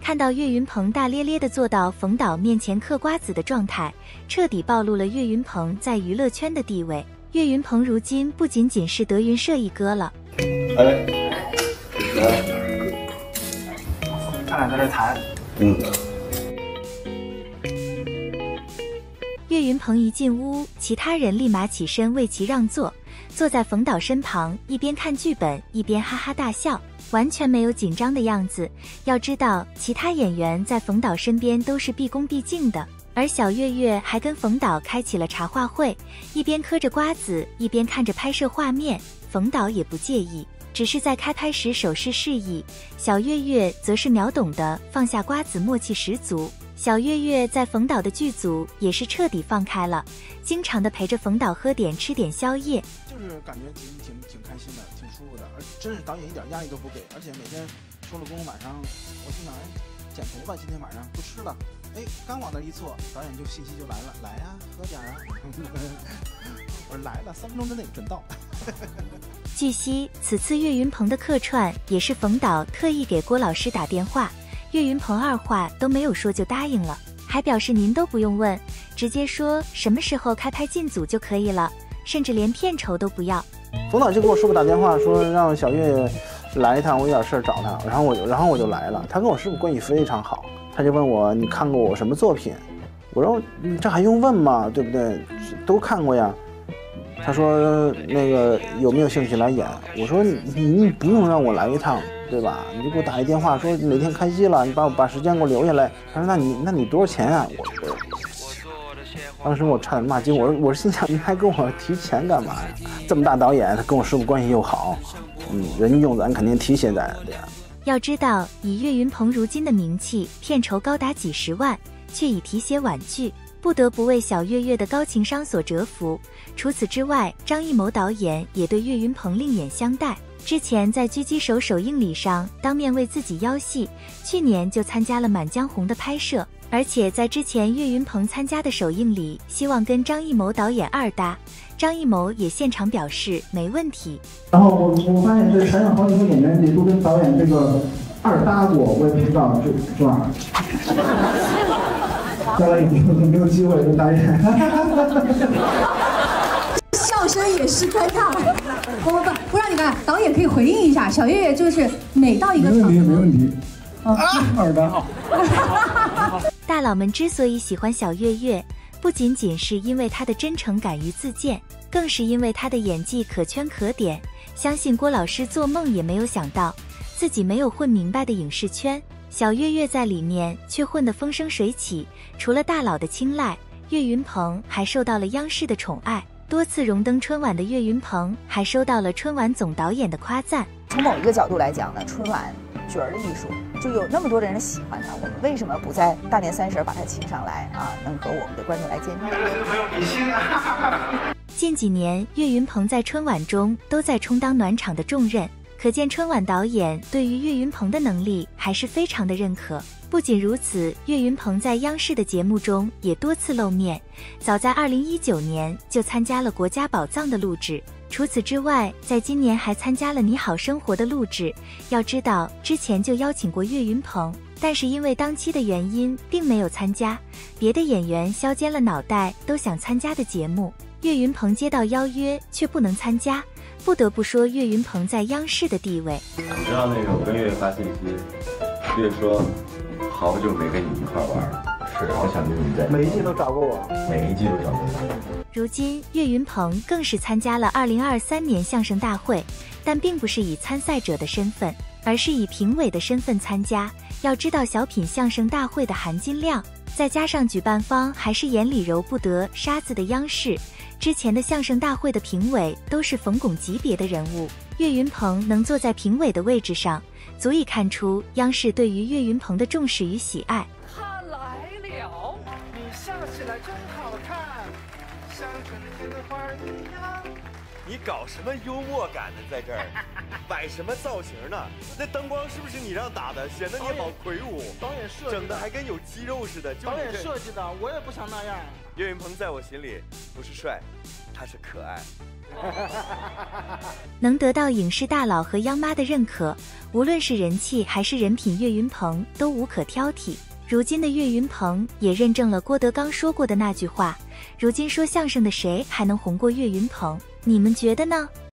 看到岳云鹏大咧咧地坐到冯导面前嗑瓜子的状态，彻底暴露了岳云鹏在娱乐圈的地位。岳云鹏如今不仅仅是德云社一哥了。 他俩在这谈。 岳云鹏一进屋，其他人立马起身为其让座，坐在冯导身旁，一边看剧本一边哈哈大笑，完全没有紧张的样子。要知道，其他演员在冯导身边都是毕恭毕敬的，而小岳岳还跟冯导开启了茶话会，一边嗑着瓜子，一边看着拍摄画面。冯导也不介意，只是在开拍时手势示意，小岳岳则是秒懂的放下瓜子，默契十足。小岳岳在冯导的剧组也是彻底放开了，经常的陪着冯导喝点吃点宵夜， 就是感觉挺开心的，挺舒服的，而真是导演一点压力都不给，而且每天收了工晚上，我心想减肥吧，今天晚上不吃了，刚往那一坐，导演就信息就来了，来呀，喝点啊，我说来了，3分钟之内准到。 据悉，此次岳云鹏的客串也是冯导特意给郭老师打电话，岳云鹏二话都没有说就答应了，还表示您都不用问，直接说什么时候开拍进组就可以了，甚至连片酬都不要。 冯导就给我师傅打电话说让小岳来一趟，我有点事找他，然后我就来了。他跟我师傅关系非常好，他就问我你看过我什么作品？我说这还用问吗？对不对？都看过呀。他说那个有没有兴趣来演？我说你不用让我来一趟，对吧？你就给我打一电话说哪天开机了，你把时间给我留下来。他说那你多少钱啊？当时我差点骂街，我心想你还跟我提钱干嘛呀？这么大导演，他跟我师傅关系又好，人家用咱肯定提些咱，对呀。 要知道，以岳云鹏如今的名气，片酬高达几十万，却以题写婉拒，不得不为小岳岳的高情商所折服。除此之外，张艺谋导演也对岳云鹏另眼相待。之前在狙击手首映礼上当面为自己邀戏，去年就参加了《满江红》的拍摄，而且在之前岳云鹏参加的首映礼，希望跟张艺谋导演二搭，张艺谋也现场表示没问题。 然后我发现这台上好几个演员也都跟导演这个二搭过，我也不知道这是吧？将来有没有机会跟导演？ 笑声也是尴尬。不让你看，导演可以回应一下。小岳岳就是每到一个场合， 没问题。二搭好。 大佬们之所以喜欢小岳岳，不仅仅是因为他的真诚敢于自荐，更是因为他的演技可圈可点。相信郭老师做梦也没有想到，自己没有混明白的影视圈，小岳岳在里面却混得风生水起。除了大佬的青睐，岳云鹏还受到了央视的宠爱。多次荣登春晚的岳云鹏还收到了春晚总导演的夸赞。 从某一个角度来讲呢，春晚角儿的艺术就有那么多的人喜欢他，我们为什么不在大年30把他请上来啊？能和我们的观众来见面？ 近几年，岳云鹏在春晚中都在充当暖场的重任，可见春晚导演对于岳云鹏的能力还是非常的认可。不仅如此，岳云鹏在央视的节目中也多次露面，早在2019年就参加了《国家宝藏》的录制。除此之外，在今年还参加了《你好生活》的录制。要知道，之前就邀请过岳云鹏，但是因为当期的原因，并没有参加。别的演员削尖了脑袋都想参加的节目，岳云鹏接到邀约却不能参加，不得不说岳云鹏在央视的地位。 你知道那个我跟岳发信息，岳说好久没跟你一块玩了，是好想跟你在。 每一季都找过我， 每一季都找过我。 如今，岳云鹏更是参加了2023年相声大会，但并不是以参赛者的身份，而是以评委的身份参加。要知道小品相声大会的含金量，再加上举办方还是眼里揉不得沙子的央视，之前的相声大会的评委都是冯巩级别的人物，岳云鹏能坐在评委的位置上，足以看出央视对于岳云鹏的重视与喜爱。 他来了，你笑起来真好看，像春天的花一样。 你搞什么幽默感呢？在这儿摆什么造型呢？那灯光是不是你让打的？显得你好魁梧。 导演设计的， 整的还跟有肌肉似的。 导演设计的，我也不想那样。 岳云鹏在我心里不是帅， 他是可爱。 能得到影视大佬和央妈的认可，无论是人气还是人品，岳云鹏都无可挑剔。如今的岳云鹏也认证了郭德纲说过的那句话：如今说相声的谁还能红过岳云鹏？你们觉得呢？